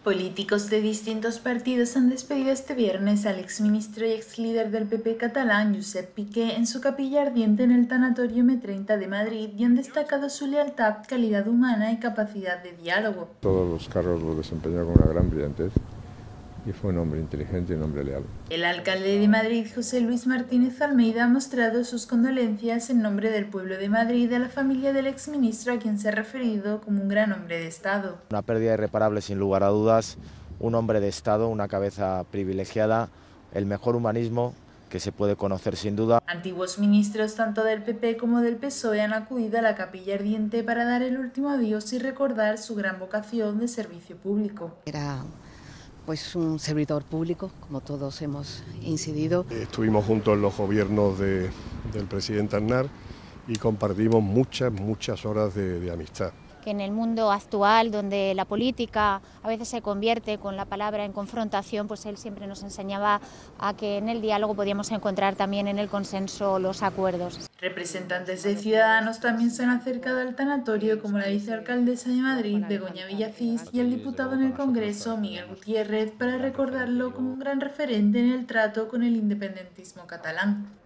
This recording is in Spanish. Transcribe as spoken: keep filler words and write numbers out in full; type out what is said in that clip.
Políticos de distintos partidos han despedido este viernes al exministro y exlíder del P P catalán, Josep Piqué, en su capilla ardiente en el Tanatorio eme treinta de Madrid y han destacado su lealtad, calidad humana y capacidad de diálogo. Todos los cargos los desempeñó con una gran brillantez y fue un hombre inteligente y un hombre leal. El alcalde de Madrid, José Luis Martínez Almeida, ha mostrado sus condolencias en nombre del pueblo de Madrid a la familia del exministro, a quien se ha referido como un gran hombre de Estado. Una pérdida irreparable sin lugar a dudas, un hombre de Estado, una cabeza privilegiada, el mejor humanismo que se puede conocer sin duda. Antiguos ministros tanto del P P como del P S O E han acudido a la capilla ardiente para dar el último adiós y recordar su gran vocación de servicio público. Era pues un servidor público, como todos hemos incidido. Estuvimos juntos en los gobiernos de, del presidente Aznar y compartimos muchas, muchas horas de, de amistad. Que en el mundo actual, donde la política a veces se convierte con la palabra en confrontación, pues él siempre nos enseñaba a que en el diálogo podíamos encontrar también en el consenso los acuerdos. Representantes de Ciudadanos también se han acercado al tanatorio, como la vicealcaldesa de Madrid, Begoña Villacís, y el diputado en el Congreso, Miguel Gutiérrez, para recordarlo como un gran referente en el trato con el independentismo catalán.